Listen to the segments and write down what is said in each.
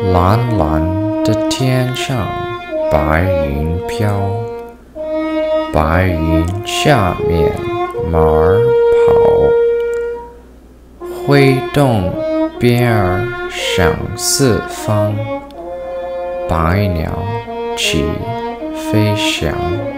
蓝蓝的天上，白云飘，白云下面马儿跑，挥动鞭儿响四方，百鸟齐飞翔。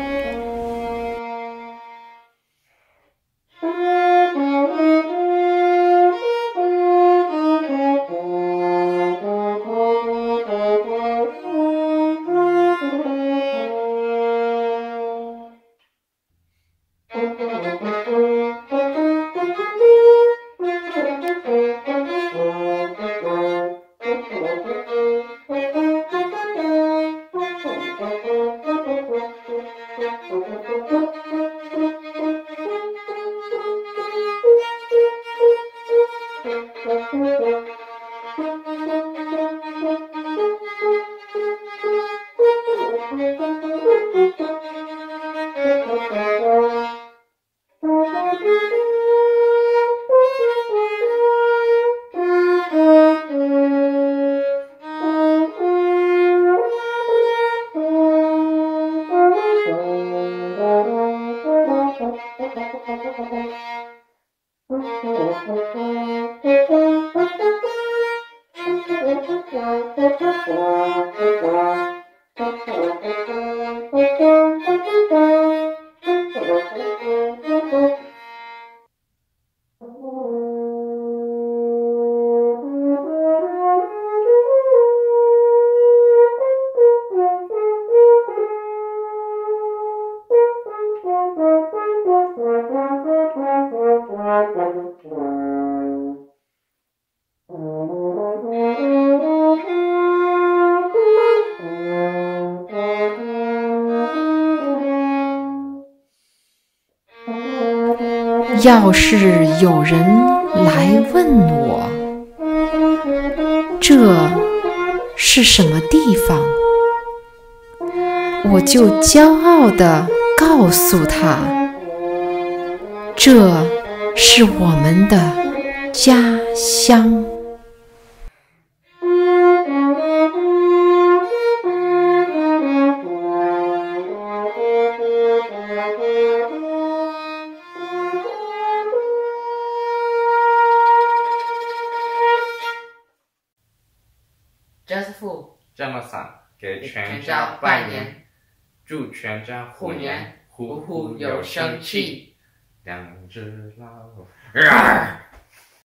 要是有人来问我，这是什么地方，我就骄傲地告诉他，这是我们的家乡。 詹师傅这么伞给全家拜年，祝全家虎年虎虎虎有生气。 两只老虎。